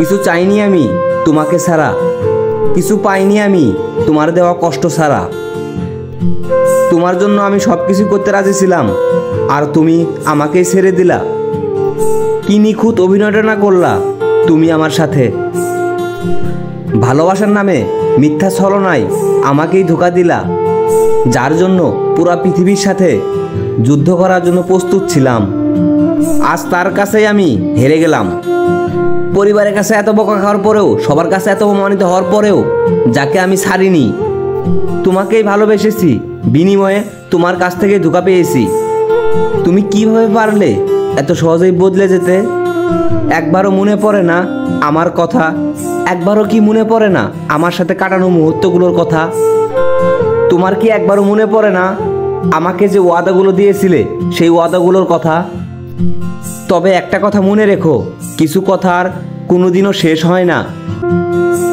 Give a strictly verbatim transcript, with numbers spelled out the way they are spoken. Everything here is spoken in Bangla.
কিছু চাইনি আমি তোমাকে ছাড়া, কিছু পাইনি আমি তোমার দেওয়া কষ্ট ছাড়া। তোমার জন্য আমি সব কিছু করতে রাজি ছিলাম, আর তুমি আমাকেই ছেড়ে দিলা। কি নিখুঁত অভিনয়টা না করলা তুমি আমার সাথে। ভালোবাসার নামে মিথ্যা ছলনায় আমাকেই ধোঁকা দিলা, যার জন্য পুরা পৃথিবীর সাথে যুদ্ধ করার জন্য প্রস্তুত ছিলাম। আজ তার কাছেই আমি হেরে গেলাম। পরিবারের কাছে এত বকা খাওয়ার পরেও, সবার কাছে এত অপমানিত হওয়ার পরেও যাকে আমি ছাড়িনি, তোমাকেই ভালোবেসেছি, বিনিময়ে তোমার কাছ থেকে ধোঁকা পেয়েছি। তুমি কিভাবে পারলে এত সহজেই বদলে যেতে? একবারও মনে পড়ে না আমার কথা? একবারও কি মনে পড়ে না আমার সাথে কাটানো মুহূর্তগুলোর কথা? তোমার কি একবারও মনে পড়ে না আমাকে যে ওয়াদাগুলো দিয়েছিলে সেই ওয়াদাগুলোর কথা? তবে একটা কথা মনে রেখো, কিছু কথা আর কোনোদিনও শেষ হয় না।